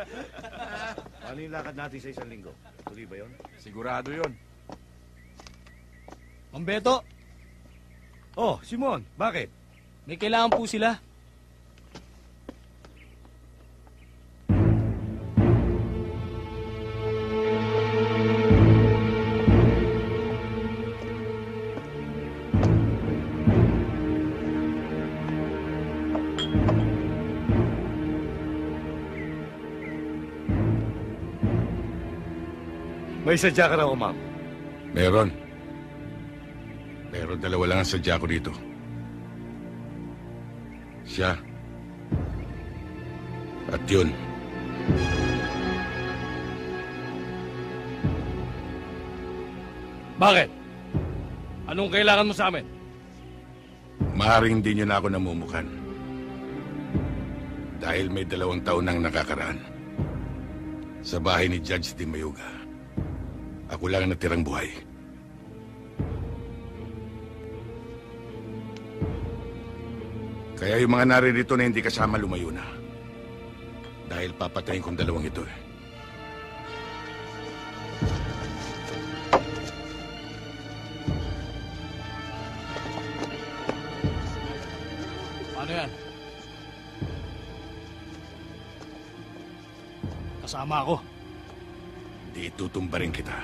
Paano yung lakad natin sa isang linggo? Tuloy ba yun? Sigurado yun. Mang Beto, Oh, Simon, bakit? may kailangan po sila. May sadya ka raw, ma'am. Meron. Pero dalawa lang ang sadya ko dito. Siya. At yun. Bakit? Anong kailangan mo sa amin? Maaaring hindi nyo na ako namumukan. Dahil may 2 taon nang nakakaraan. Sa bahay ni Judge Di Mayuga. Ako lang ang natirang buhay. Kaya yung mga naririto na hindi kasama lumayo na. Dahil papatayin kong 2 ito eh. Paano yan? Kasama ako. Di tutumba rin kita.